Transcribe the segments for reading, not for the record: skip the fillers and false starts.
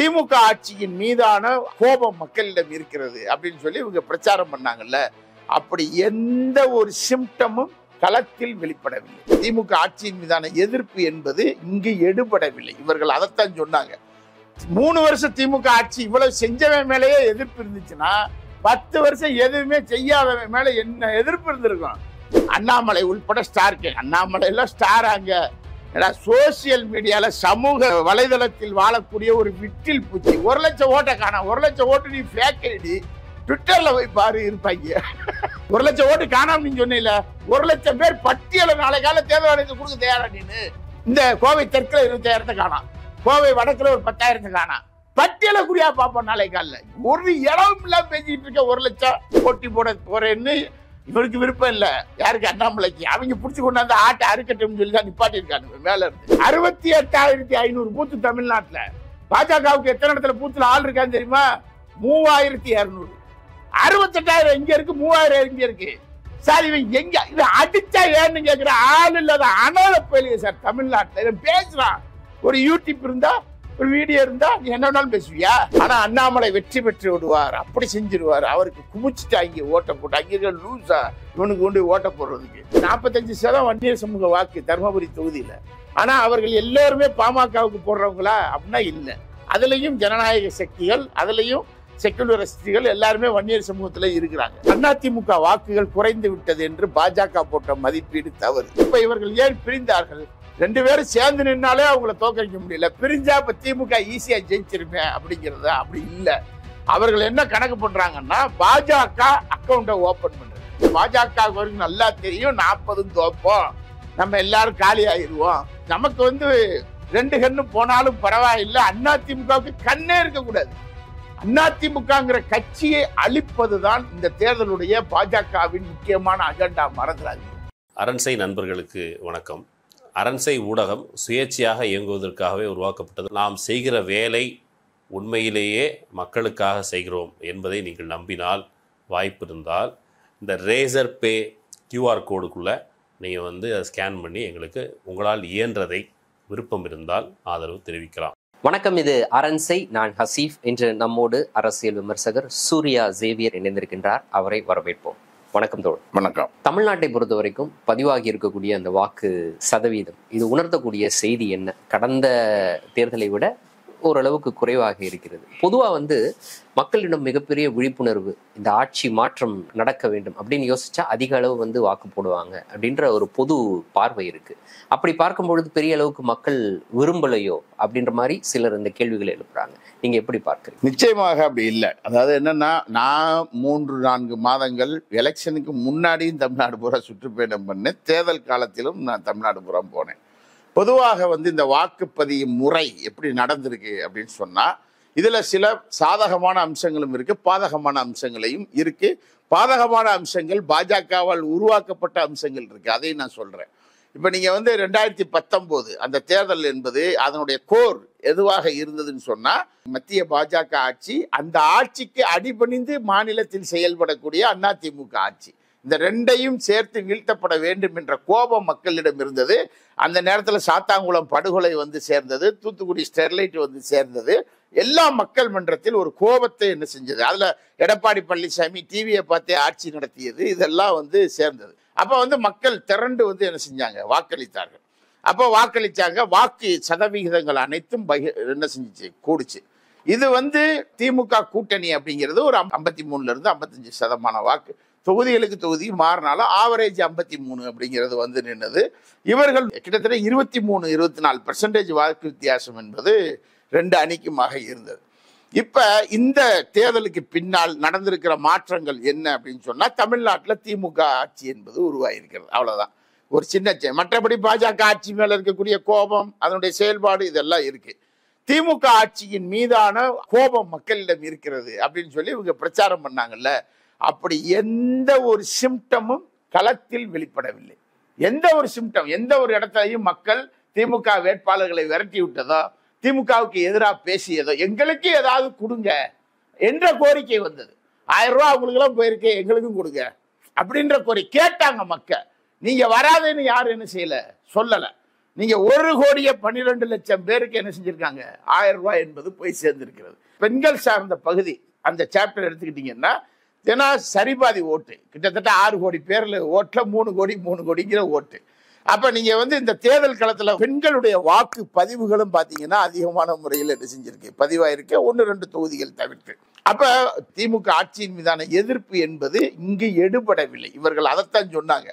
திமுக ஆட்சியின் மீதான கோபம் மக்களிடம் இருக்கிறது அப்படின்னு சொல்லி இவங்க பிரச்சாரம் பண்ணாங்கல்ல, அப்படி எந்த ஒரு சிம்டமும் களத்தில் வெளிப்படவில்லை. திமுக ஆட்சியின் மீதான எதிர்ப்பு என்பது இங்கு எடுபடவில்லை. இவர்கள் அதைத்தான் சொன்னாங்க. 3 வருஷம் திமுக ஆட்சி இவ்வளவு செஞ்சவன் மேலேயே எதிர்ப்பு இருந்துச்சுன்னா 10 வருஷம் எதுவுமே செய்யாதவன் மேல என்ன எதிர்ப்பு இருந்திருக்கும்? அண்ணாமலை உள்பட ஸ்டார். அண்ணாமலை எல்லாம் ஸ்டார். அங்க சோசியல் மீடியால சமூக வலைதளத்தில் வாழக்கூடிய ஒரு விட்டில் பூச்சி. 1 லட்சம் ஓட்டை காணாம. 1 லட்சம் ஓட்டு நீ ஃபேக் ஐடி ட்விட்டர்ல போய் பாரு, இருப்பாங்க. 1 லட்சம் ஓட்டு காணாம நீங்க சொன்னீங்க. 1 லட்சம் பேர் பட்டியல நாளை கால தேர்தல் ஆணையத்தை கொடுக்க தயாரா நீனு? இந்த கோவை தெற்குல 20,000 காணாம், கோவை வடக்குல ஒரு 10,000 காணாம். பட்டியல குறியா பாப்போம் நாளை காலில். ஒரு இடம் இல்லாம பேசிட்டு இருக்க 1 லட்சம் போட்டி போட போறேன்னு இவருக்கு விருப்பம் இல்ல. யாருக்கு? அண்ணாமலைக்கு. அவங்க புடிச்சு கொண்டாந்து ஆட்டை அறுக்கட்டும் சொல்லி தான் நிப்பாட்டி இருக்காங்க மேல இருந்து. 68,500 பூத்து தமிழ்நாட்டுல. பாஜகவுக்கு எத்தனை இடத்துல பூத்துல ஆள் இருக்கான்னு தெரியுமா? 3,200. 68,000 எங்க இருக்கு, 3,000 எங்க இருக்கு சார்? இவன் எங்க இது அடிச்சா ஏன்னு கேக்குற ஆள் இல்லாத அனாதை போயிலையே சார் தமிழ்நாட்டுல. இவன் பேசுறான். ஒரு யூடியூப் இருந்தா, ஒரு வீடியோ இருந்தா நீ என்ன வேணாலும் பேசுவியா? ஆனா அண்ணாமலை வெற்றி பெற்று விடுவார். அப்படி செஞ்சிருவார். அவருக்கு குமிச்சுட்டு அங்கே ஓட்ட போட்டு அங்கே லூசா இவனுக்கு கொண்டு ஓட்ட போடுறதுக்கு 45% வன்னியர் சமூக வாக்கு தருமபுரி தொகுதியில. ஆனா அவர்கள் எல்லாருமே பாமகவுக்கு போடுறவங்களா அப்படின்னா இல்லை. அதுலயும் ஜனநாயக சக்திகள், அதுலயும் செக்குலர் சக்திகள் எல்லாருமே வன்னியர் சமூகத்துல இருக்கிறாங்க. அதிமுக வாக்குகள் குறைந்து விட்டது என்று பாஜக போட்ட மதிப்பீடு தவறு. இப்ப இவர்கள் ஏன் பிரிந்தார்கள்? 2 பேரும் சேர்ந்து நின்னாலே அவங்கள தோக்கடிக்க முடியல. பிரிஞ்சா இப்ப திமுக ஈஸியா ஜெயிச்சிருமே அப்படிங்கிறது அப்படி இல்லை. அவர்கள் என்ன கணக்கு பண்றாங்கன்னா, பாஜக அக்கௌண்ட்டை ஓபன் பண்றது. பாஜக வரைக்கும் நல்லா தெரியும், 40 தோப்போம், நம்ம எல்லாரும் காலி ஆயிடுவோம், நமக்கு 2 கண்ணு போனாலும் பரவாயில்லை, அதிமுகவுக்கு கண்ணே இருக்கக்கூடாது. அதிமுகங்கிற கட்சியை அழிப்பதுதான் இந்த தேர்தலுடைய பாஜகவின் முக்கியமான அஜெண்டா. மறந்துடாது. அரண்சை நண்பர்களுக்கு வணக்கம். அரண்சை ஊடகம் சுயேட்சையாக இயங்குவதற்காகவே உருவாக்கப்பட்டது. நாம் செய்கிற வேலை உண்மையிலேயே மக்களுக்காக செய்கிறோம் என்பதை நீங்கள் நம்பினால், வாய்ப்பு இருந்தால் இந்த ரேசர் பே கியூஆர் கோடுக்குள்ளே நீங்கள் அதை ஸ்கேன் பண்ணி எங்களுக்கு உங்களால் இயன்றதை விருப்பம் இருந்தால் ஆதரவு தெரிவிக்கலாம். வணக்கம், இது அரண்சை. நான் ஹசீஃப். இன்று நம்மோடு அரசியல் விமர்சகர் சூர்யா ஜேவியர் இணைந்திருக்கின்றார். அவரை வரவேற்போம். வணக்கம் தோழர். வணக்கம். தமிழ்நாட்டை பொறுத்த வரைக்கும் பதிவாகி இருக்கக்கூடிய அந்த வாக்கு சதவீதம், இது உணர்த்தக்கூடிய செய்தி என்ன? கடந்த தேர்தலை விட ஓரளவுக்கு குறைவாக இருக்கிறது. பொதுவாக மக்களிடம் மிகப்பெரிய விழிப்புணர்வு, இந்த ஆட்சி மாற்றம் நடக்க வேண்டும் அப்படின்னு யோசிச்சா அதிக அளவு வாக்கு போடுவாங்க அப்படின்ற ஒரு பொது பார்வை இருக்கு. அப்படி பார்க்கும்பொழுது பெரிய அளவுக்கு மக்கள் விரும்பலையோ அப்படின்ற மாதிரி சிலர் இந்த கேள்விகளை எழுப்புறாங்க. நீங்க எப்படி பார்க்குறீங்க? நிச்சயமாக அப்படி இல்லை. அதாவது என்னன்னா, நான் 3-4 மாதங்கள் எலெக்ஷனுக்கு முன்னாடியும் தமிழ்நாடு பூரா சுற்றுப்பயணம் பண்ணேன். தேர்தல் காலத்திலும் நான் தமிழ்நாடு பூரா போனேன். பொதுவாக இந்த வாக்குப்பதிவு முறை எப்படி நடந்திருக்கு அப்படின்னு சொன்னா, இதுல சில சாதகமான அம்சங்களும் இருக்கு, பாதகமான அம்சங்களையும் இருக்கு. பாதகமான அம்சங்கள் பாஜகவால் உருவாக்கப்பட்ட அம்சங்கள் இருக்கு, அதையும் நான் சொல்றேன். இப்ப நீங்க 2019 அந்த தேர்தல் என்பது அதனுடைய கோர் எதுவாக இருந்ததுன்னு சொன்னா, மத்திய பாஜக ஆட்சி, அந்த ஆட்சிக்கு அடிபணிந்து மாநிலத்தில் செயல்படக்கூடிய அதிமுக ஆட்சி, இந்த 2ஐயும் சேர்த்து வீழ்த்தப்பட வேண்டும் என்ற கோபம் மக்களிடம் இருந்தது. அந்த நேரத்தில் சாத்தாங்குளம் படுகொலை சேர்ந்தது, தூத்துக்குடி ஸ்டெர்லைட் சேர்ந்தது. எல்லா மக்கள் மன்றத்தில் ஒரு கோபத்தை என்ன செஞ்சது. அதுல எடப்பாடி பழனிசாமி டிவியை பார்த்தே ஆட்சி நடத்தியது, இதெல்லாம் சேர்ந்தது. அப்ப மக்கள் திரண்டு என்ன செஞ்சாங்க, வாக்களித்தார்கள். அப்போ வாக்களிச்சாங்க. வாக்கு சதவிகிதங்கள் அனைத்தும் என்ன செஞ்சிச்சு, கூடுச்சு. இது திமுக கூட்டணி அப்படிங்கிறது ஒரு 53% 55% வாக்கு. தொகுதிகளுக்கு தொகுதி மாறினாலும் ஆவரேஜ் 53 அப்படிங்கிறது நின்னது. இவர்கள் கிட்டத்தட்ட 23-24% வாக்கு வித்தியாசம் என்பது 2 அணிக்குமாக இருந்தது. இப்ப இந்த தேர்தலுக்கு பின்னால் நடந்திருக்கிற மாற்றங்கள் என்ன அப்படின்னு சொன்னா, தமிழ்நாட்டில் திமுக ஆட்சி என்பது உருவாயிருக்கிறது. அவ்வளவுதான். ஒரு சின்ன மற்றபடி பாஜக ஆட்சி மேல இருக்கக்கூடிய கோபம், அதனுடைய செயல்பாடு இதெல்லாம் இருக்கு. திமுக ஆட்சியின் மீதான கோபம் மக்களிடம் இருக்கிறது அப்படின்னு சொல்லி இவங்க பிரச்சாரம் பண்ணாங்கல்ல, அப்படி எந்த ஒரு சிம்டமும் களத்தில் வெளிப்படவில்லை. எந்த ஒரு சிம்டம், எந்த ஒரு இடத்தையும் மக்கள் திமுக வேட்பாளர்களை விரட்டி விட்டதோ, திமுகவுக்கு எதிராக பேசியதோ, எங்களுக்கு ஏதாவது கொடுங்க என்ற கோரிக்கை வந்தது. 1000 ரூபாய் அவங்களுக்கு எல்லாம் போயிருக்கு, எங்களுக்கும் கொடுங்க அப்படின்ற கோரிக்கை கேட்டாங்க மக்கள். நீங்க வராதுன்னு யாரும் என்ன செய்யல, சொல்லல. நீங்க 1,12,00,000 பேருக்கு என்ன செஞ்சிருக்காங்க, 1000 ரூபாய் என்பது போய் சேர்ந்திருக்கிறது. பெண்கள் சார்ந்த பகுதி அந்த சாப்டர் எடுத்துக்கிட்டீங்கன்னா ஏன்னா சரிபாதி ஓட்டு கிட்டத்தட்ட 6 கோடி பேர்ல ஓட்டுல 3 கோடி 3 கோடிங்கிற ஓட்டு. அப்ப நீங்க இந்த தேர்தல் களத்துல பெண்களுடைய வாக்கு பதிவுகளும் பாத்தீங்கன்னா அதிகமான முறையில் என்ன செஞ்சிருக்கு, பதிவாயிருக்கு, 1-2 தொகுதிகள் தவிர்த்து. அப்ப திமுக ஆட்சியின் மீதான எதிர்ப்பு என்பது இங்கு எடுபடவில்லை. இவர்கள் அதைத்தான் சொன்னாங்க.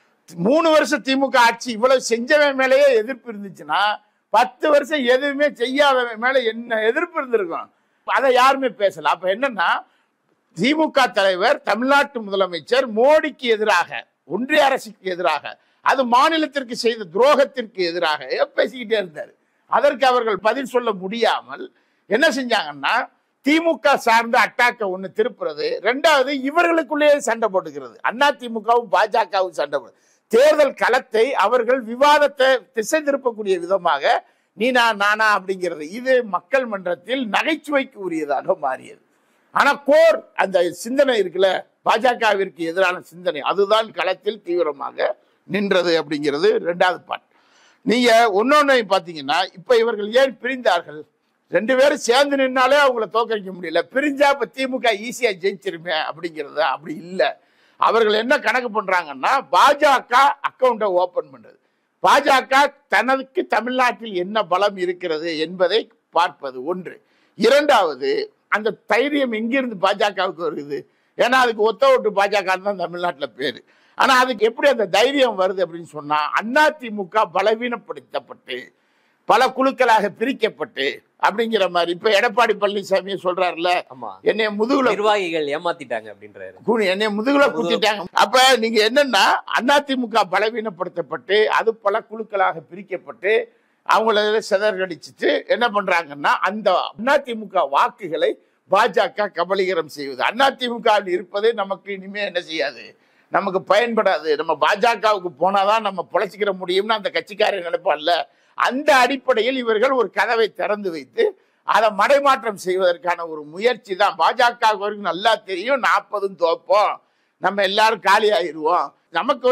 3 வருஷம் திமுக ஆட்சி இவ்வளவு செஞ்சவன் மேலேயே எதிர்ப்பு இருந்துச்சுன்னா 10 வருஷம் எதுவுமே செய்யாதவன் மேல என்ன எதிர்ப்பு இருந்திருக்கும், அதை யாருமே பேசல. அப்ப என்னன்னா திமுக தலைவர் தமிழ்நாட்டு முதலமைச்சர் மோடிக்கு எதிராக, ஒன்றிய அரசுக்கு எதிராக, அது மாநிலத்திற்கு செய்த துரோகத்திற்கு எதிராக பேசிக்கிட்டே இருந்தார். அதற்கு அவர்கள் பதில் சொல்ல முடியாமல் என்ன செஞ்சாங்கன்னா திமுக சார்ந்த அட்டாக்க ஒண்ணு திருப்புறது, 2வது இவர்களுக்குள்ளேயே சண்டை போட்டுக்கிறது. அண்ணா திமுகவும் பாஜகவும் சண்டை போடு, தேர்தல் களத்தை அவர்கள் விவாதத்தை திசை திருப்பக்கூடிய விதமாக நீனா நானா அப்படிங்கிறது இது மக்கள் மன்றத்தில் நகைச்சுவைக்கு உரியதாக மாறியது. ஆனா கோர் அந்த சிந்தனை இருக்குல்ல, பாஜகவிற்கு எதிரான சிந்தனை, அதுதான் களத்தில் தீவிரமாக நின்றது அப்படிங்கிறது 2வது பார்ட். நீங்க ஒன்னொன்னு பாத்தீங்கன்னா இப்ப இவர்கள் ஏன் பிரிந்தார்கள், 2 பேரும் சேர்ந்து நின்னாலே அவங்கள தோக்கடிக்க முடியல, பிரிஞ்சா இப்ப திமுக ஈஸியா ஜெயிச்சிருமே அப்படிங்கிறது அப்படி இல்லை. அவர்கள் என்ன கணக்கு பண்றாங்கன்னா பாஜக அக்கௌண்ட்டை ஓபன் பண்றது, பாஜக தனக்கு தமிழ்நாட்டில் என்ன பலம் இருக்கிறது என்பதை பார்ப்பது ஒன்று. 2வது அந்த தைரியம் எங்கிருந்து பாஜகவுக்கு வருது, ஏன்னா அதுக்கு ஒத்த ஓட்டு பாஜக தான் தமிழ்நாட்டில் பேரு. ஆனா அதுக்கு எப்படி அந்த தைரியம் வருது அப்படின்னு சொன்னா அதிமுக பலவீனப்படுத்தப்பட்டு பல குழுக்களாக பிரிக்கப்பட்டு அப்படிங்கிற மாதிரி இப்ப எடப்பாடி பழனிசாமி சொல்றாருல, என்னைய முதுகுல நிர்வாகிகள் ஏமாத்திட்டாங்க அப்படின்றாரு, என்னைய முதுகுல குத்திட்டாங்க. அப்ப நீங்க என்னன்னா அதிமுக பலவீனப்படுத்தப்பட்டு அது பல குழுக்களாக பிரிக்கப்பட்டு அவங்கள சிதறடிச்சுட்டு என்ன பண்றாங்கன்னா அந்த அதிமுக வாக்குகளை பாஜக கபலீகரம் செய்வது. அதிமுக இருப்பது நமக்கு இனிமே என்ன செய்யாது, நமக்கு பயன்படாது, நம்ம பாஜகவுக்கு போனாதான் நம்ம பொழைச்சிக்கிற முடியும்னு அந்த கட்சிக்காரர் நினைப்பான்ல. அந்த அடிப்படையில் இவர்கள் ஒரு கதவை திறந்து வைத்து அதை மடைமாற்றம் செய்வதற்கான ஒரு முயற்சி தான். பாஜகவுக்கு நல்லா தெரியும் 40 தோப்போம், நம்ம எல்லாரும் காலி ஆயிடுவோம், நமக்கு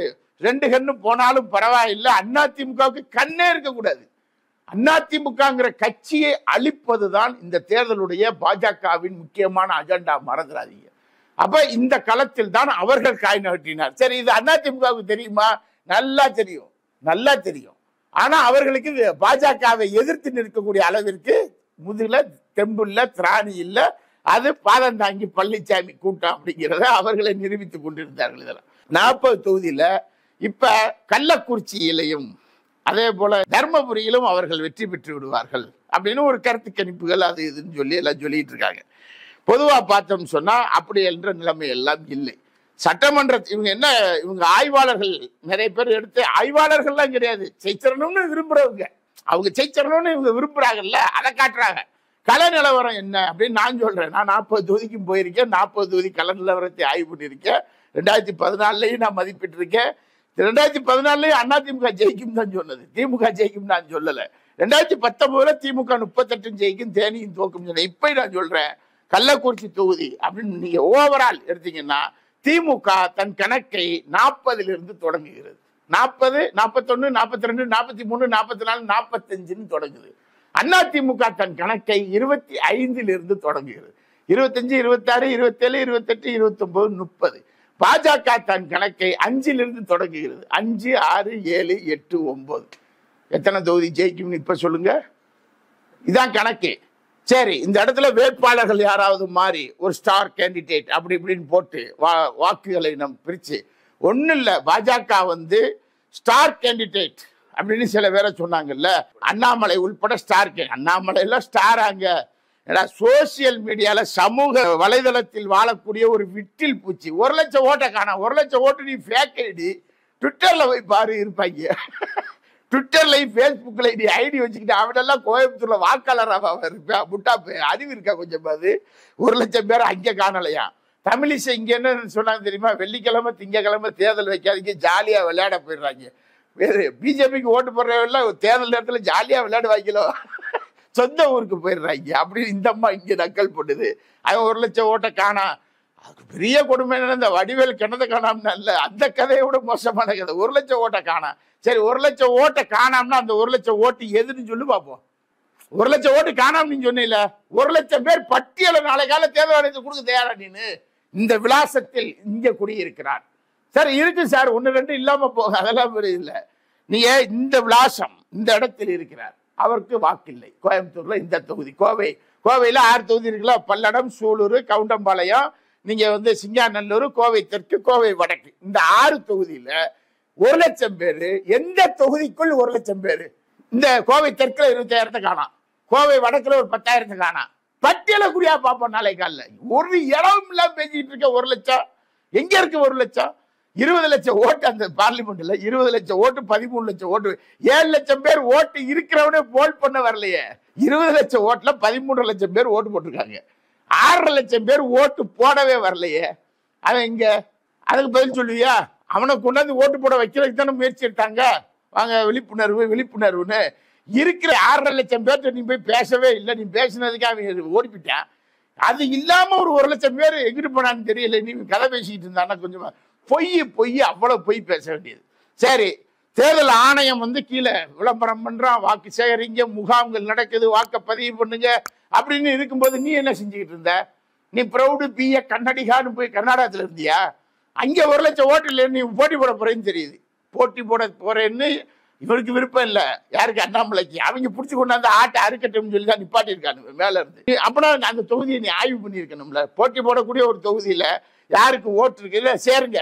2 கண்ணு போனாலும் பரவாயில்லை, அதிமுகவுக்கு கண்ணே இருக்கக்கூடாது, அதிமுகங்கிற கட்சியை அழிப்பதுதான் இந்த தேர்தலுடைய பாஜகவின் முக்கியமான அஜெண்டா, மறந்துடாதீங்க. அப்ப இந்த களத்தில் தான் அவர்கள் காய் நகட்டினார். சரி, இது அதிமுகவுக்கு தெரியுமா, நல்லா தெரியும், நல்லா தெரியும். ஆனா அவர்களுக்கு பாஜகவை எதிர்த்து நிற்கக்கூடிய அளவிற்கு முதுகுல தெம்புள்ள திராணி இல்ல, அது பாதம் தாங்கி பழனிசாமி கூட்டம் அப்படிங்கிறத அவர்களை நிரூபித்துக் கொண்டிருந்தார்கள். இதெல்லாம் 40 தொகுதியில இப்ப கள்ளக்குறிச்சியிலையும் அதே போல தர்மபுரியிலும் அவர்கள் வெற்றி பெற்று விடுவார்கள் அப்படின்னு ஒரு கருத்து கணிப்புகள் அது இதுன்னு சொல்லி எல்லாம் சொல்லிட்டு இருக்காங்க. பொதுவா பார்த்தோம்னு சொன்னா அப்படி என்ற நிலைமை எல்லாம் இல்லை. சட்டமன்ற இவங்க ஆய்வாளர்கள் நிறைய பேர் எடுத்து, ஆய்வாளர்கள்லாம் கிடையாது, ஜெயிச்சிடணும்னு விரும்புறவங்க, அவங்க ஜெயிச்சிடணும்னு இவங்க விரும்புறாங்கல்ல, அதை காட்டுறாங்க. கள நிலவரம் என்ன அப்படின்னு நான் சொல்றேன். நான் 40 தொகுதிக்கும் போயிருக்கேன், 40 தொகுதி கள நிலவரத்தை ஆய்வு பண்ணியிருக்கேன். 2014 நான் மதிப்பிட்டிருக்கேன். 2014 அதிமுக ஜெயிக்கும் தான் சொன்னது, திமுக ஜெயிக்கும் நான் சொல்லல. 2019 திமுக 38 ஜெயிக்கும், தேனியும் தோக்கும் சொன்னேன். இப்ப நான் சொல்றேன் கள்ளக்குறிச்சி தொகுதி அப்படின்னு நீங்க ஓவரால் எடுத்தீங்கன்னா திமுக தன் கணக்கை 40 தொடங்குகிறது. 40, 41, 42, 43, 44, 45 தொடங்குது. அதிமுக தன் கணக்கை 25 தொடங்குகிறது. 25, 26, 27, 28, 29, 30. பாஜக தன் கணக்கை 5 தொடங்குகிறது. 5, 6, 7, 8, 9. எத்தனை தொகுதி ஜெயிக்கும்னு இப்ப சொல்லுங்க, இதான் கணக்கு. சரி, இந்த இடத்துல வேட்பாளர்கள் யாராவது மாறி ஒரு ஸ்டார் கேண்டிடேட் அப்படி இப்படின்னு போட்டு வாக்குகளை நம்ம பிரிச்சு ஒன்னும் இல்ல. பாஜக ஸ்டார் கேண்டிடேட் அப்படின்னு சில பேரை சொன்னாங்கல்ல, அண்ணாமலை உள்பட ஸ்டார். அண்ணாமலை எல்லாம் ஸ்டாராங்க, சோசியல் மீடியால சமூக வலைதளத்தில் வாழக்கூடிய ஒரு விட்டில் பூச்சி. 1 லட்சம் ஓட்டை காணோம், 1 லட்சம் ஓட்டு நீ ஃபேக் ஐடி, ட்விட்டர்ல போய் பாரு இருப்பாங்க. ட்விட்டர்ல பேஸ்புக்ல நீ ஐடி வச்சுக்கிட்டு அவனெல்லாம் கோயம்புத்தூர்ல வாக்காளராக இருப்பேன், முட்டா அறிவு இருக்கா கொஞ்சம். 1 லட்சம் பேர் அங்கே காணலையா. தமிழிசை இங்க என்ன சொன்னாங்க தெரியுமா, வெள்ளிக்கிழமை திங்கக்கிழமை தேர்தல் வைக்காதீங்க, ஜாலியா விளையாட போயிடுறாங்க. பிஜேபிக்கு ஓட்டு போடுறவெல்லாம் தேர்தல் நேரத்துல ஜாலியா விளையாடுவாங்களோ, சொந்த ஊருக்கு போயிடுறாங்க அப்படின்னு இந்த அம்மா இங்க நக்கல் பண்ணுது. அவன் 1 லட்சம் ஓட்டை காணா, அதுக்கு பெரிய கொடுமை என்னன்னா, இந்த வடிவேல் கிணத்தை காணாம இல்ல, அந்த கதையை விட மோசமான கதை. 1 லட்சம் ஓட்டை காணாம். சரி, 1 லட்சம் ஓட்டை காணாம்னா அந்த 1 லட்சம் ஓட்டு எதுன்னு சொல்லி பார்ப்போம். 1 லட்சம் ஓட்டு காணாம நீ சொன்ன, 1 லட்சம் பேர் பட்டியலை நாளை கால தேர்தல் ஆணையத்தை கொடுக்க தயாரா நீனு? இந்த விலாசத்தில் இங்க குடியிருக்கிறார். சரி இருக்கு சார், 1 2 இல்லாம போக, அதெல்லாம் இல்ல. நீங்க இந்த விலாசம் இந்த இடத்தில் இருக்கிறார், அவருக்கு வாக்கு இல்லை. கோயம்புத்தூர்ல இந்த தொகுதி, கோவையில 6 தொகுதி இருக்குல்ல, பல்லடம், சூலூர், கவுண்டம்பாளையம், நீங்க சிங்காநல்லூர், கோவை தெற்கு, கோவை வடக்கு, இந்த 6 தொகுதியில 1 லட்சம் பேரு. எந்த தொகுதிக்குள் 1 லட்சம் பேரு? இந்த கோவை தெற்குல 20,000 காணாம், கோவை வடக்குல ஒரு 10,000 காணாம். பட்டியல குறியா பார்ப்போம் நாளை காலில். ஒரு இடம் இல்லாம பேசிட்டு இருக்க 1 லட்சம் எங்க இருக்கு? 1 லட்சம் 20 லட்சம் ஓட்டு அந்த பார்லிமெண்ட்ல, 20 லட்சம் ஓட்டு, 13 லட்சம் ஓட்டு, 7 லட்சம் பேர் ஓட்டு இருக்கிறவனே போல் பண்ண வரலையே. 20 லட்சம் ஓட்டுல 13 லட்சம் பேர் ஓட்டு போட்டிருக்காங்க. 6 லட்சம் பேர் ஓட்டு போடவே வரலையே. அவன் இங்க அதுக்கு பதில் சொல்லுவியா? அவனை கொண்டாந்து ஓட்டு போட வைக்கிறதுக்கு தானே முயற்சி எடுத்தாங்க. வாங்க விழிப்புணர்வுன்னு. இருக்கிற 6.5 லட்சம் பேர்கிட்ட நீ போய் பேசவே இல்லை. நீ பேசினதுக்கு அவன் ஓடிப்பிட்டான். அது இல்லாம ஒரு 1 லட்சம் பேர் எங்கிட்டு போனான்னு தெரியல. நீ கதை பேசிக்கிட்டு இருந்தானா கொஞ்சமா பொய் அவ்வளவு பொய் பேச வேண்டியது. சரி, தேர்தல் ஆணையம் கீழே விளம்பரம் பண்றான், வாக்கு சேகரிங்க, முகாம்கள் நடக்குது, வாக்க பதிவு பண்ணுங்க அப்படின்னு இருக்கும்போது நீ என்ன செஞ்சுக்கிட்டு இருந்த? நீ ப்ரௌடு பிஏ கன்னடிகான்னு போய் கர்நாடகத்துல இருந்தியா? அங்க 1 லட்சம் ஓட்டு இல்லை, நீ போட்டி போட போறேன்னு தெரியுது. போட்டி போட போறேன்னு இவருக்கு விருப்பம் இல்லை. யாருக்கு? அண்ணாமலைக்கு. அவங்க பிடிச்சி கொண்டாந்து ஆட்டை அறுக்கட்டும்னு சொல்லி தான் நிப்பாட்டி இருக்கானு மேல இருந்து. அப்படின்னா அந்த தொகுதியை நீ ஆய்வு பண்ணியிருக்கணும்ல. போட்டி போடக்கூடிய ஒரு தொகுதியில யாருக்கு ஓட்டு இருக்கு? இல்ல சேருங்க.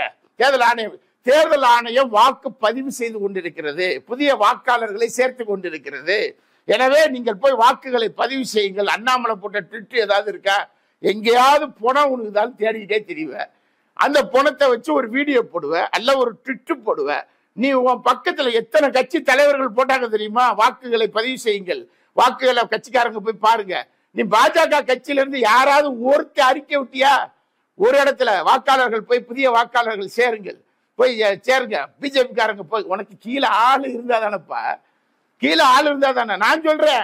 தேர்தல் ஆணையம் வாக்கு பதிவு செய்து கொண்டிருக்கிறது, புதிய வாக்காளர்களை சேர்த்து கொண்டிருக்கிறது. எனவே நீங்கள் போய் வாக்குகளை பதிவு செய்யுங்கள். அண்ணாமலை போட்ட ட்விட் ஏதாவது இருக்கா? எங்கேயாவது பணம் உனக்கு தான் தேடிக்கிட்டே தெரியுவேன். அந்த பணத்தை வச்சு ஒரு வீடியோ போடுவேன், அல்ல ஒரு ட்விட் போடுவேன். நீ உன் பக்கத்துல எத்தனை கட்சி தலைவர்கள் போட்டாங்க தெரியுமா? வாக்குகளை பதிவு செய்யுங்கள், வாக்குகளை கட்சிக்காரங்க போய் பாருங்க. நீ பாஜக கட்சியில இருந்து யாராவது ஒருத்த அறிக்கை விட்டியா? ஒரு இடத்துல வாக்காளர்கள் போய் புதிய வாக்காளர்கள் சேருங்கள், போய் சேருங்க. பிஜேபி காரங்க போய், உனக்கு கீழே ஆள் இருந்தா தானப்பா, கீழே ஆள் இருந்தா தானே. நான் சொல்றேன்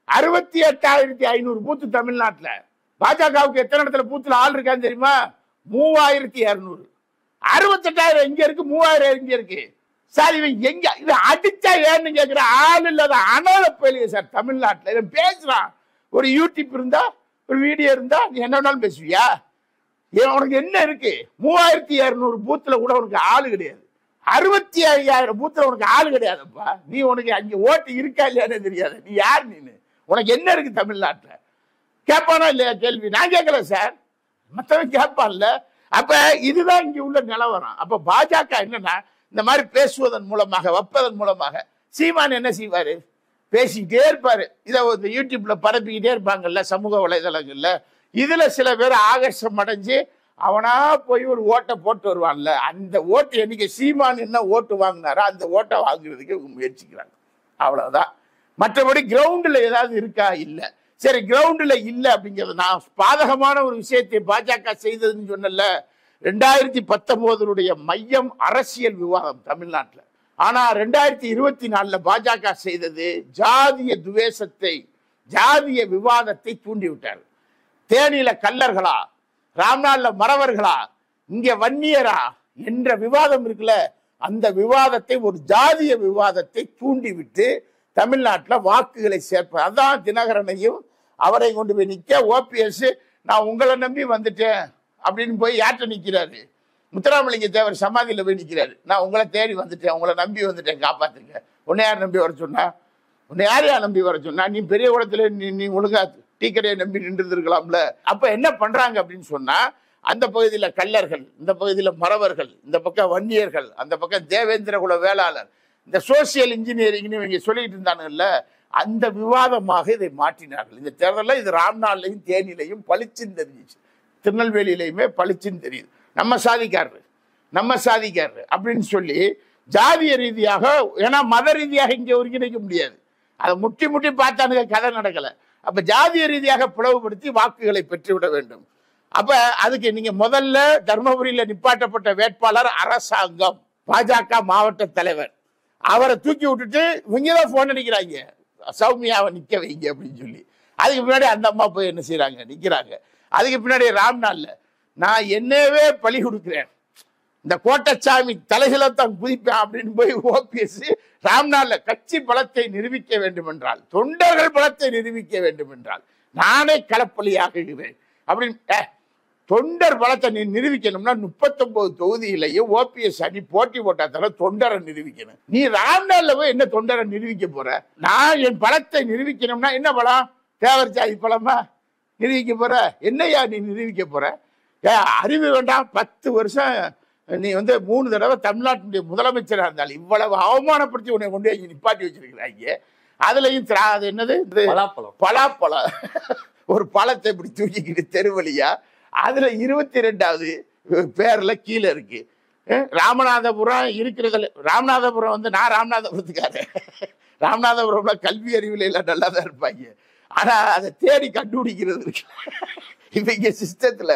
68,500 பூத்து தமிழ்நாட்டுல. பாஜகவுக்கு எத்தனை இடத்துல பூத்துல ஆள் இருக்கான்னு தெரியுமா? 3,200. 68,000 எங்க இருக்கு, 3,000 எங்க இருக்கு சார்? இவன் எங்க இவன் அடிச்சா ஏன்னு கேட்கிற ஆள் இல்லாத அனாத போயிலுங்க சார் தமிழ்நாட்டுல. இவன் பேசுறான். ஒரு யூடியூப் இருந்தா, ஒரு வீடியோ இருந்தா நீ என்ன வேணாலும் பேசுவியா? உனக்கு என்ன இருக்கு? 3,200 பூத்துல கூட உனக்கு ஆளு கிடையாது. 65,000 பூத்துல உனக்கு ஆளு கிடையாதுப்பா. நீ உனக்கு அங்க ஓட்டு இருக்கா இல்லையானே தெரியாது. நீ யார்? நீனு உனக்கு என்ன இருக்கு தமிழ்நாட்டுல? கேட்பானா இல்லையா கேள்வி? நான் கேட்கல சார், மற்றவன் கேட்பான்ல. அப்ப இதுதான் இங்க உள்ள நிலவரம். அப்ப பாஜக என்னன்னா, இந்த மாதிரி பேசுவதன் மூலமாக, வைப்பதன் மூலமாக, சீமான் என்ன செய்வாரு? பேசிக்கிட்டே இருப்பாரு. இதை யூடியூப்ல பரப்பிக்கிட்டே இருப்பாங்கல்ல, சமூக வலைதளங்கள்ல. இதுல சில பேர் ஆகர்ஷம் அடைஞ்சு அவனா போய் ஒரு ஓட்டை போட்டு வருவான்ல, அந்த ஓட்டு என்னைக்கு சீமான் என்ன ஓட்டு வாங்கினாரோ அந்த ஓட்டை வாங்குறதுக்கு முயற்சிக்கிறாங்க. அவ்வளவுதான். மற்றபடி கிரவுண்ட்ல ஏதாவது இருக்கா? இல்ல. சரி, கிரவுண்ட்ல இல்ல அப்படிங்கிறது நான் பாதகமான ஒரு விஷயத்தை பாஜக செய்ததுன்னு சொன்னல. 2019 மையம் அரசியல் விவாதம் தமிழ்நாட்டில். ஆனா 2024 பாஜக செய்தது ஜாதிய துவேஷத்தை, ஜாதிய விவாதத்தை தூண்டிவிட்டார். தேனியில கல்லர்களா, ராம்நாள்ல மறவர்களா, இங்க வன்னியரா என்ற விவாதம் இருக்குல்ல, அந்த விவாதத்தை ஒரு ஜாதிய விவாதத்தை தூண்டிவிட்டு தமிழ்நாட்டில் வாக்குகளை சேர்ப்பார். அதான் தினகரனையும் அவரை கொண்டு போய் நிற்க, ஓபிஎஸ் நான் உங்களை நம்பி வந்துட்டேன் அப்படின்னு போய் யார்கிட்ட நிற்கிறாரு? முத்துராமலிங்க தேவர் சமாதியில் போய் நிற்கிறாரு. நான் உங்களை தேடி வந்துட்டேன், உங்களை நம்பி வந்துட்டேன், காப்பாத்துங்க. உன்னை யார் நம்பி வர சொன்னா? உன்னை யார் நம்பி வர சொன்னா? நீ பெரிய குளத்துல நீ ஒழுங்கா டீ கடையை நம்பி நின்றுருக்கலாம்ல. அப்ப என்ன பண்றாங்க அப்படின்னு சொன்னா, அந்த பகுதியில கல்லர்கள், இந்த பகுதியில மறவர்கள், இந்த பக்கம் வன்னியர்கள், அந்த பக்கம் தேவேந்திர குல வேளாளர், இந்த சோசியல் இன்ஜினியரிங்னு இவங்க சொல்லிட்டு இருந்தாங்கல்ல, அந்த விவாதமாக இதை மாற்றினார்கள். இந்த தேர்தலில் இது ராம்நாள்லையும் தேனிலையும் பளிச்சுன்னு தெரிஞ்சிச்சு, திருநெல்வேலியிலையுமே பளிச்சுன்னு தெரியுது. நம்ம சாதிக்காரரு அப்படின்னு சொல்லி ஜாதிய ரீதியாக, ஏன்னா மத ரீதியாக இங்கே ஒருங்கிணைக்க முடியாது. அதை முட்டி பார்த்தானுங்க, கதை நடக்கல. அப்ப ஜாதிய ரீதியாக பிளவுபடுத்தி வாக்குகளை பெற்றுவிட வேண்டும். அப்ப அதுக்கு நீங்க முதல்ல தர்மபுரியில நிப்பாட்டப்பட்ட வேட்பாளர் அரசாங்கம், பாஜக மாவட்ட தலைவர், அவரை தூக்கி விட்டுட்டு இவங்கதான் போன் அடிக்கிறாங்க, சௌமியாவை நிக்க வைங்க அப்படின்னு சொல்லி. அதுக்கு பின்னாடி அந்த அம்மா போய் என்ன செய்யறாங்க, நிக்கிறாங்க. அதுக்கு பின்னாடி ராம்நாள்ல நான் என்னவே பழி கொடுக்கிறேன், இந்த கோட்டச்சாமி தலைகளை தான் குதிப்பேன் அப்படின்னு போய் ஓபிஎஸ் ராம்நாள்ல கட்சி பலத்தை நிரூபிக்க வேண்டும் என்றால், தொண்டர்கள் பலத்தை நிரூபிக்க வேண்டும் என்றால் நானே களப்பலியாகிறேன் அப்படின்னு தொண்டர் பலத்தை நீ நிரூபிக்கணும்னா 39 தொகுதியிலையும் ஓபிஎஸ் அணி போட்டி போட்டா தர தொண்டரை நிரூபிக்கணும். நீ ராம்நாள்ல போய் என்ன தொண்டரை நிரூபிக்க போற? நான் என் பலத்தை நிரூபிக்கணும்னா என்ன பலம்? தேவர் ஜாதி பலமா நிரூபிக்க போற? என்னையா நீ நிரூபிக்க போற? அறிவு வேண்டாம். 10 வருஷம் நீ 3 தடவை தமிழ்நாட்டினுடைய முதலமைச்சராக இருந்தாலும் இவ்வளவு அவமானப்படுத்தி உன்னை கொண்டு போய் நிப்பாட்டி வச்சிருக்கிறாங்க. அதுலயும் அது என்னது, பலாப்பழம் ஒரு பழத்தை இப்படி தூக்கிக்கிட்டு தெருவழியா, அதுல 22வது பேர்ல கீழே இருக்கு. ராமநாதபுரம் இருக்கிறதுல, ராமநாதபுரம் நான் ராமநாதபுரத்துக்காரு, ராமநாதபுரம்ல கல்வி அறிவுல எல்லாம் நல்லா தான் இருப்பாங்க. ஆனா அதை தேடி கண்டுபிடிக்கிறது இருக்கு இவங்க சிஸ்டத்துல.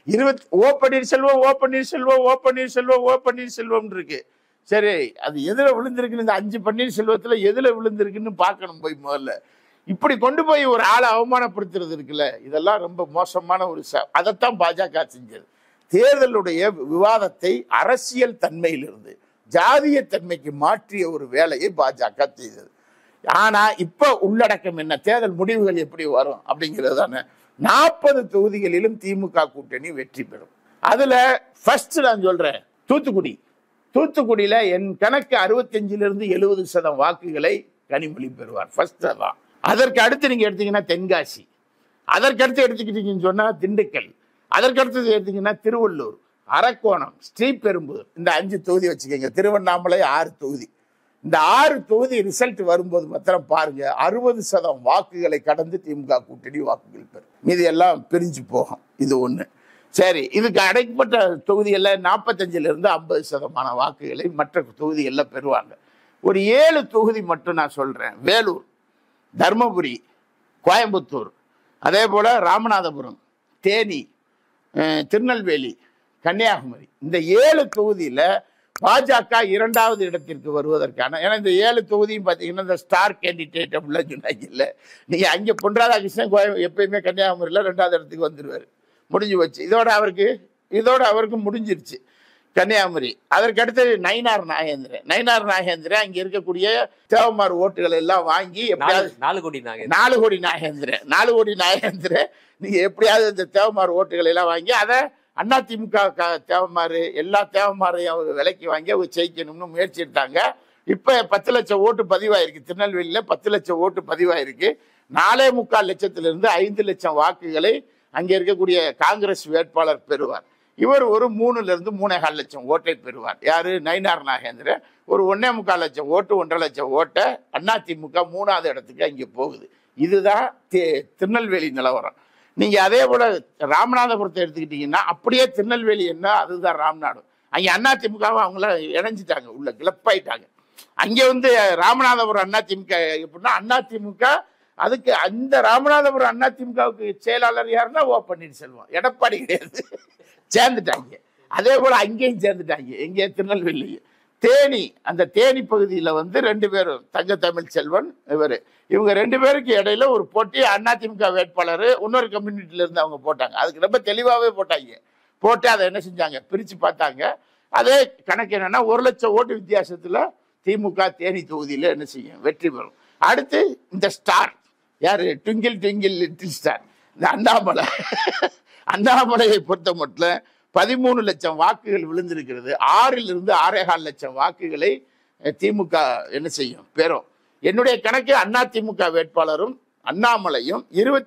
ஓ பன்னீர்செல்வம் ஓ பன்னீர்செல்வம் ஓ பன்னீர்செல்வம் ஓ பன்னீர்செல்வம் இருக்கு. சரி, அது எதுல விழுந்திருக்குன்னு, இந்த 5 பன்னீர்செல்வத்துல எதுல விழுந்திருக்குன்னு பார்க்கணும் போய் முதல்ல. இப்படி கொண்டு போய் ஒரு ஆளை அவமானப்படுத்துறது இருக்குல்ல, இதெல்லாம் ரொம்ப மோசமான ஒரு அதைத்தான் பாஜக செஞ்சது. தேர்தலுடைய விவாதத்தை அரசியல் தன்மையிலிருந்து ஜாதிய தன்மைக்கு மாற்றிய ஒரு வேலையை பாஜக செய்தது. ஆனா இப்ப உள்ளடக்கம் என்ன, தேர்தல் முடிவுகள் எப்படி வரும் அப்படிங்கிறது தானே. 40 தொகுதிகளிலும் திமுக கூட்டணி வெற்றி பெறும். அதுல ஃபர்ஸ்ட் நான் சொல்றேன், தூத்துக்குடியில என் கணக்கு 65% 70% வாக்குகளை கனிமொழி பெறுவார். ஃபர்ஸ்ட் தான். அதற்கு அடுத்து நீங்க எடுத்தீங்கன்னா தென்காசி, அதற்கு அடுத்து எடுத்துக்கிட்டீங்கன்னு சொன்னா திண்டுக்கல், அதற்கு அடுத்து எடுத்தீங்கன்னா திருவள்ளூர், அரக்கோணம், ஸ்ரீபெரும்புதூர், இந்த 5 தொகுதி வச்சுக்கோங்க. திருவண்ணாமலை 6 தொகுதி. இந்த 6 தொகுதி ரிசல்ட் வரும்போது மாத்திரம் பாருங்க, 60% வாக்குகளை கடந்து திமுக கூட்டணி வாக்குகள் பெறும். மீதி எல்லாம் பிரிஞ்சு போகும். இது ஒண்ணு. சரி, இதுக்கு அடைக்கப்பட்ட தொகுதிகளில் 45% 50% வாக்குகளை மற்ற தொகுதிகளில் பெறுவாங்க. ஒரு 7 தொகுதி மட்டும் நான் சொல்றேன். வேலூர், தர்மபுரி, கோயம்புத்தூர், அதே போல ராமநாதபுரம், தேனி, திருநெல்வேலி, கன்னியாகுமரி, இந்த 7 தொகுதியில பாஜக 2வது இடத்திற்கு வருவதற்கான, ஏன்னா இந்த 7 தொகுதியும் பார்த்தீங்கன்னா இந்த ஸ்டார் கேண்டிடேட் அப்படிலாம் சொன்னாங்க இல்லை. நீங்க அங்கே பொன் ராதாகிருஷ்ணன் எப்பயுமே கன்னியாகுமரியில் 2வது இடத்துக்கு வந்துடுவார். முடிஞ்சு வச்சு இதோட அவருக்கு முடிஞ்சிருச்சு கன்னியாகுமரி. அதற்கு அடுத்து நயினார் நாகேந்திரன் அங்க இருக்கக்கூடிய தேவமார் ஓட்டுகள் எல்லாம் வாங்கி 4 கோடி நாகேந்திரன் நீங்க எப்படியாவது இந்த தேவமார் ஓட்டுகள் எல்லாம் வாங்கி அதை அதிமுக தேவமாறு எல்லா தேவமாரையும் அவங்க விலைக்கு வாங்கி அவங்க ஜெயிக்கணும்னு முயற்சி எடுத்தாங்க. இப்ப 10 லட்சம் ஓட்டு பதிவாயிருக்கு. திருநெல்வேலியில 10 லட்சம் ஓட்டு பதிவாயிருக்கு. 4.25 லட்சத்திலிருந்து 5 லட்சம் வாக்குகளை அங்கே இருக்கக்கூடிய காங்கிரஸ் வேட்பாளர் பெறுவார். இவர் ஒரு 3லிருந்து 3.25 லட்சம் ஓட்டை பெறுவார். யாரு? நயினார் நாகேந்திரன். ஒரு 1.25 லட்சம் ஓட்டு, 1.5 லட்சம் ஓட்டை அதிமுக 3வது இடத்துக்கு அங்கே போகுது. இதுதான் திருநெல்வேலி நிலவரம். நீங்க அதே போல ராமநாதபுரத்தை எடுத்துக்கிட்டீங்கன்னா அப்படியே திருநெல்வேலி என்ன, அதுதான் ராம்நாடு. அங்கே அதிமுக அவங்கள இணைஞ்சிட்டாங்க, உள்ள கிளப்பாயிட்டாங்க. அங்கே ராமநாதபுரம் அதிமுக எப்படின்னா, அதிமுக அதுக்கு அந்த ராமநாதபுரம் அதிமுகவுக்கு செயலாளர் யாருன்னா ஓ பன்னீர்செல்வம், எடப்பாடி கிடையாது, சேர்ந்துட்டாங்க. அதே போல அங்கேயும் சேர்ந்துட்டாங்க. எங்கே? திருநெல்வேலி. தேனி, அந்த தேனி பகுதியில் 2 பேரும், தங்க தமிழ் செல்வன் இவங்க 2 பேருக்கு இடையில ஒரு போட்டி. அதிமுக வேட்பாளர் இன்னொரு கம்யூனிட்டில இருந்து அவங்க போட்டாங்க. அதுக்கு ரொம்ப தெளிவாகவே போட்டு அதை என்ன செஞ்சாங்க, பிரிச்சு பார்த்தாங்க. அதே கணக்கு என்னன்னா 1 லட்சம் ஓட்டு வித்தியாசத்துல திமுக தேனி தொகுதியில என்ன செய்யும், வெற்றி பெறும். அடுத்து இந்த ஸ்டார் யாரு? ட்விங்கிள் ட்விங்கிள் லிட்டில் ஸ்டார், இந்த அண்ணாமலையை பொறுத்த மட்டும் 13 லட்சம் வாக்குகள் விழுந்திருக்கிறது. 6லிருந்து 6.25 லட்சம் வாக்குகளை திமுக என்ன செய்யும், பெறும். என்னுடைய கணக்கு அதிமுக வேட்பாளரும் அண்ணாமலையும்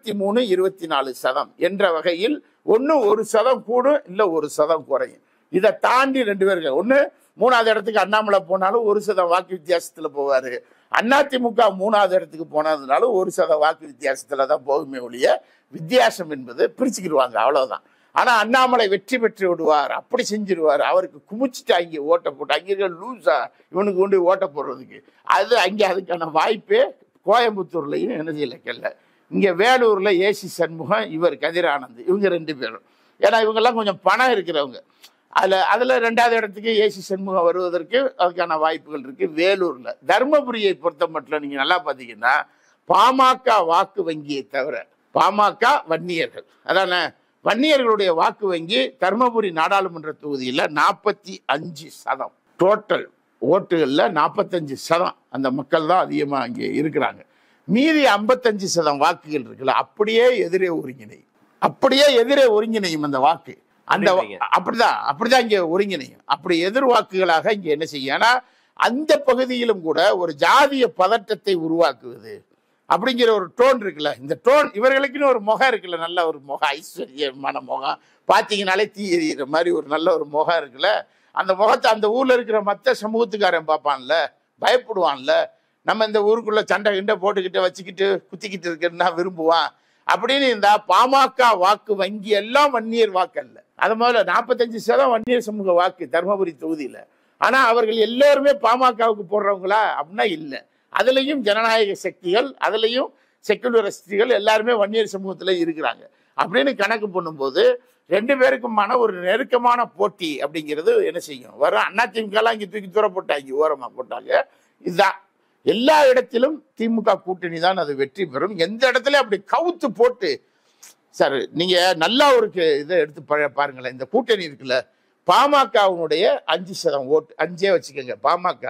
23-24% என்ற வகையில் 1% கூடும், இல்லை 1% குறையும். இதை தாண்டி 2 பேருக்கு, ஒன்று 3வது இடத்துக்கு அண்ணாமலை போனாலும் 1% வாக்கு வித்தியாசத்துல போவாரு. அதிமுக 3வது இடத்துக்கு போனதுனாலும் 1% வாக்கு வித்தியாசத்துல தான் போகுமே ஒழிய வித்தியாசம் என்பது பிரிச்சுக்கிடுவாங்க, அவ்வளவுதான். ஆனா அண்ணாமலை வெற்றி பெற்று விடுவார், அப்படி செஞ்சிருவார். அவருக்கு குமிச்சுட்டு அங்கே ஓட்ட போட்டு அங்கே இருக்க லூசா இவனுக்கு கொண்டு ஓட்ட போடுறதுக்கு அது அங்கே அதுக்கான வாய்ப்பே கோயம்புத்தூர்லையும் என்ன செய்யல. இங்க வேலூர்ல ஏசி சண்முகம், இவர் கதிரானந்த், இவங்க 2 பேரும். ஏன்னா இவங்கெல்லாம் கொஞ்சம் பணம் இருக்கிறவங்க. அதுல 2வது இடத்துக்கு ஏசி சண்முகம் வருவதற்கு அதுக்கான வாய்ப்புகள் இருக்கு. வேலூர்ல, தர்மபுரியை பொறுத்த மட்டும் நீங்க நல்லா பாத்தீங்கன்னா பாமக வாக்கு வங்கியை தவிர, பாமக வன்னியர்கள், அதான வன்னியர்களுடைய வாக்கு வங்கி தருமபுரி நாடாளுமன்ற தொகுதியில் 45% டோட்டல் ஓட்டுகளில் 45% அந்த மக்கள் தான் அதிகமாக அங்கே இருக்கிறாங்க. மீதி 55% வாக்குகள் இருக்குல்ல, அப்படியே எதிரே ஒருங்கிணையும் அந்த வாக்கு. அந்த அப்படிதான் இங்க ஒருங்கிணையும். அப்படி எதிர்வாக்குகளாக இங்க என்ன செய்யும்? ஏன்னா அந்த பகுதியிலும் கூட ஒரு ஜாதிய பதட்டத்தை உருவாக்குவது அப்படிங்கிற ஒரு டோன் இருக்குல்ல. இந்த டோன் இவர்களுக்குன்னு ஒரு முகம் இருக்குல்ல, நல்ல ஒரு முகம், ஐஸ்வர்யமான முகம், பார்த்தீங்கன்னாலே தீ எறிகிற மாதிரி ஒரு நல்ல ஒரு முகம் இருக்குல்ல. அந்த முகத்தை அந்த ஊர்ல இருக்கிற மற்ற சமூகத்துக்காரன் பார்ப்பான்ல, பயப்படுவான்ல. நம்ம இந்த ஊருக்குள்ள சண்டை கிண்டை போட்டுக்கிட்டு வச்சுக்கிட்டு குத்திக்கிட்டு இருக்குன்னா விரும்புவான். அப்படின்னு இந்த பாமக வாக்கு வங்கி எல்லாம் வன்னியர் வாக்கு அல்ல. அது முதல்ல 45% வன்னியர் சமூக வாக்கு தருமபுரி தொகுதியில. ஆனா அவர்கள் எல்லோருமே பாமகவுக்கு போடுறவங்களா அப்படின்னா இல்லை. அதுலயும் ஜனநாயக சக்திகள், அதுலயும் செக்குலரிஸ்டுகள் எல்லாருமே வன்னியர் சமூகத்துல இருக்கிறாங்க. அப்படின்னு கணக்கு பண்ணும்போது 2 பேருக்குமான ஒரு நெருக்கமான போட்டி அப்படிங்கிறது என்ன செய்யும்? வரும் அதிமுகலாம் இங்கே தூக்கி தூர போட்டாங்க, ஓரமாக போட்டாங்க. இதுதான் எல்லா இடத்திலும் திமுக கூட்டணி தான் அது வெற்றி பெறும். எந்த இடத்துல அப்படி கவுத்து போட்டு சார் நீங்க நல்லா ஒரு இதை எடுத்து பாருங்களேன். இந்த கூட்டணி இருக்குல்ல, பாமகவுடைய 5% ஓட்டு, 5 வச்சுக்கோங்க பாமக,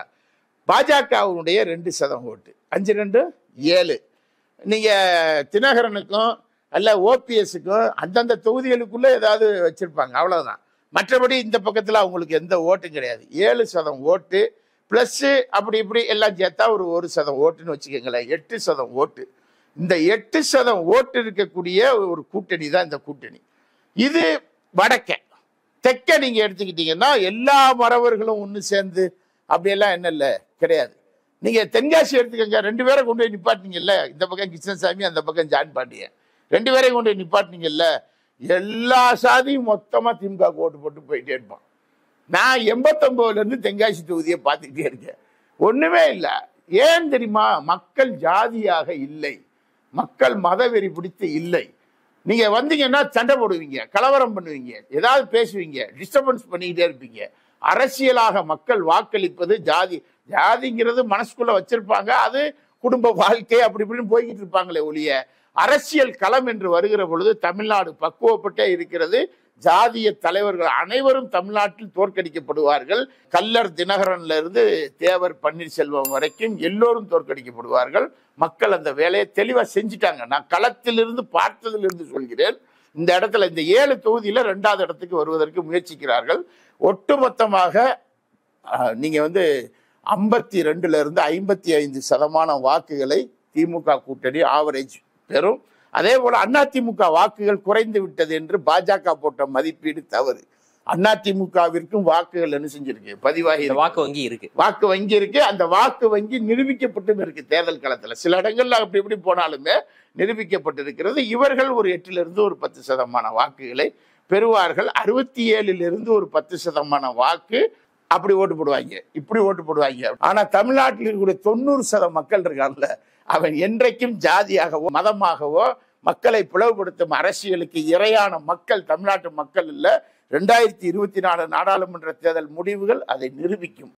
பாஜகவுடைய 2% ஓட்டு, 5 2 7. நீங்க தினகரனுக்கும் அல்ல ஓபிஎஸ்க்கும் அந்தந்த தொகுதிகளுக்குள்ள ஏதாவது வச்சிருப்பாங்க, அவ்வளவுதான். மற்றபடி இந்த பக்கத்துல அவங்களுக்கு எந்த ஓட்டும் கிடையாது. 7% ஓட்டு பிளஸ் அப்படி இப்படி எல்லாம் சேர்த்தா ஒரு 1% ஓட்டுன்னு வச்சுக்கோங்களேன், 8% ஓட்டு. இந்த 8% ஓட்டு இருக்கக்கூடிய ஒரு கூட்டணி தான் இந்த கூட்டணி. இது வடக்க. தெற்க நீங்க எடுத்துக்கிட்டீங்கன்னா எல்லா மறவர்களும் ஒன்று சேர்ந்து அப்படியெல்லாம் என்ன இல்லை, கிடையாது. நீங்க தென்காசி எடுத்துக்கங்க, 2 பேரை கொண்டு போய் நிப்பாட்டினீங்கல்ல, இந்த பக்கம் கிருஷ்ணசாமி அந்த பக்கம் ஜான் பாண்டியன், 2 பேரையும் கொண்டு போய் நிப்பாட்டினீங்கல்ல, எல்லா சாதியும் மொத்தமா திமுக ஓட்டு போட்டு போயிட்டே இருப்பான். நான் 89ல இருந்து தென்காசி தொகுதியை பார்த்துக்கிட்டே இருக்கேன், ஒண்ணுமே இல்லை. ஏன் தெரியுமா? மக்கள் ஜாதியாக இல்லை, மக்கள் மதவெறி பிடித்து இல்லை. நீங்க வந்தீங்கன்னா சண்டை போடுவீங்க, கலவரம் பண்ணுவீங்க, ஏதாவது பேசுவீங்க, டிஸ்டர்பன்ஸ் பண்ணிக்கிட்டே இருப்பீங்க. அரசியலாக மக்கள் வாக்களிப்பது ஜாதி, ஜாதிங்கிறது மனசுக்குள்ள வச்சிருப்பாங்க, அது குடும்ப வாழ்க்கை அப்படி இப்படின்னு போய்கிட்டு இருப்பாங்களே ஒழிய, அரசியல் களம் என்று வருகிற பொழுது தமிழ்நாடு பக்குவப்பட்டே இருக்கிறது. ஜாதிய தலைவர்கள் அனைவரும் தமிழ்நாட்டில் தோற்கடிக்கப்படுவார்கள். கல்லர் தினகரன்ல இருந்து தேவர் பன்னீர்செல்வம் வரைக்கும் எல்லோரும் தோற்கடிக்கப்படுவார்கள். மக்கள் அந்த வேலையை தெளிவா செஞ்சுட்டாங்க. நான் களத்திலிருந்து பார்த்ததிலிருந்து சொல்கிறேன். இந்த இடத்துல இந்த 7 தொகுதியில 2வது இடத்துக்கு வருவதற்கு முயற்சிக்கிறார்கள். ஒட்டுமொத்தமாக நீங்க 52ல இருந்து 55% வாக்குகளை திமுக கூட்டணி ஆவரேஜ் பெறும். அதே போல அதிமுக வாக்குகள் குறைந்து விட்டது என்று பாஜக போட்ட மதிப்பீடு தவறு. அதிமுகவிற்கும் வாக்குகள் என்ன செஞ்சிருக்கு, பதிவாகி வாக்கு வங்கி இருக்கு, வாக்கு வங்கி இருக்கு. அந்த வாக்கு வங்கி நிரூபிக்கப்பட்டும் இருக்கு. தேர்தல் களத்துல சில இடங்கள்ல அப்படி இப்படி போனாலுமே நிரூபிக்கப்பட்டிருக்கிறது. இவர்கள் ஒரு 8ல இருந்து ஒரு 10% வாக்குகளை பெறுவார்கள். 67ல் இருந்து ஒரு 10% வாக்கு அப்படி ஓட்டு போடுவாங்க, இப்படி ஓட்டு போடுவாங்க. ஆனா தமிழ்நாட்டில் இருக்கக்கூடிய 90% மக்கள் இருக்காங்கல்ல, அவன் என்றைக்கும் ஜாதியாகவோ மதமாகவோ மக்களை பிளவுபடுத்தும் அரசியலுக்கு இரையான மக்கள் தமிழ்நாட்டு மக்கள் இல்ல. 2024 நாடாளுமன்ற தேர்தல் முடிவுகள் அதை நிரூபிக்கும்.